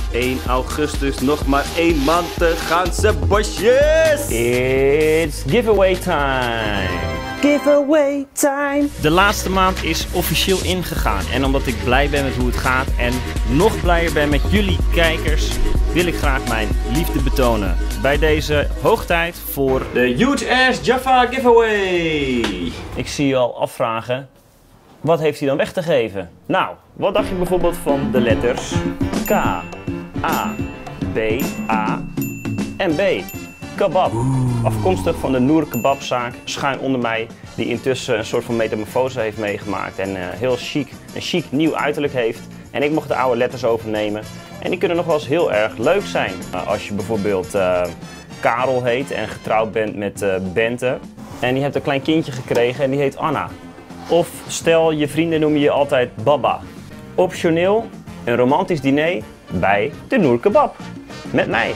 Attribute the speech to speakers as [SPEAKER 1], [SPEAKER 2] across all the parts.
[SPEAKER 1] 1 augustus, nog maar 1 maand te gaan, Sebasjes!
[SPEAKER 2] It's giveaway time!
[SPEAKER 1] Giveaway time!
[SPEAKER 2] De laatste maand is officieel ingegaan en omdat ik blij ben met hoe het gaat en nog blijer ben met jullie kijkers, wil ik graag mijn liefde betonen bij deze hoogtijd voor
[SPEAKER 1] De Huge Ass Jaffa Giveaway!
[SPEAKER 2] Ik zie je al afvragen, wat heeft hij dan weg te geven? Nou, wat dacht je bijvoorbeeld van de letters K, A, B, A en B? Kebab. Afkomstig van de Noor Kebabzaak, schuin onder mij, die intussen een soort van metamorfose heeft meegemaakt en heel chic, een chic nieuw uiterlijk heeft. En ik mocht de oude letters overnemen en die kunnen nog wel eens heel erg leuk zijn. Als je bijvoorbeeld Karel heet en getrouwd bent met Bente en je hebt een klein kindje gekregen en die heet Anna. Of stel je vrienden noemen je altijd Baba. Optioneel een romantisch diner bij de Noor Kebab. Met mij.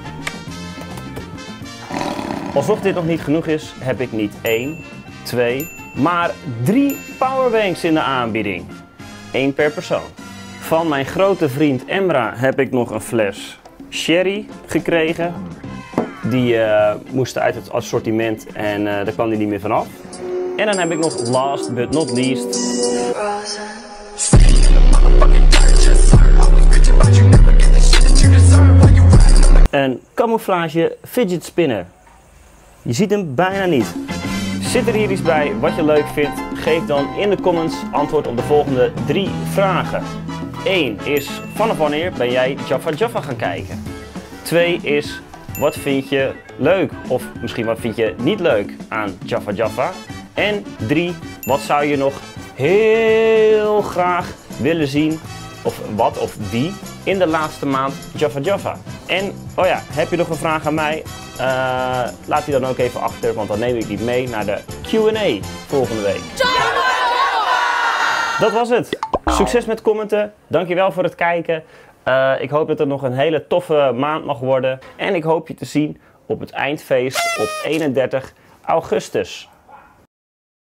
[SPEAKER 2] Alsof dit nog niet genoeg is, heb ik niet 1, 2, maar 3 powerbanks in de aanbieding. 1 per persoon. Van mijn grote vriend Emra heb ik nog een fles sherry gekregen. Die moest uit het assortiment en daar kwam hij niet meer vanaf. En dan heb ik nog last but not least een camouflage fidget spinner. Je ziet hem bijna niet. Zit er hier iets bij wat je leuk vindt? Geef dan in de comments antwoord op de volgende 3 vragen. 1 is, vanaf wanneer ben jij Jaffa Jaffa gaan kijken? 2 is, wat vind je leuk? Of misschien wat vind je niet leuk aan Jaffa Jaffa? En 3, wat zou je nog heel graag willen zien? Of wat of wie in de laatste maand Jaffa Jaffa? En, oh ja, heb je nog een vraag aan mij? Laat die dan ook even achter, want dan neem ik die mee naar de Q&A volgende week. Dat was het. Succes met commenten. Dankjewel voor het kijken. Ik hoop dat het nog een hele toffe maand mag worden. En ik hoop je te zien op het eindfeest op 31 augustus.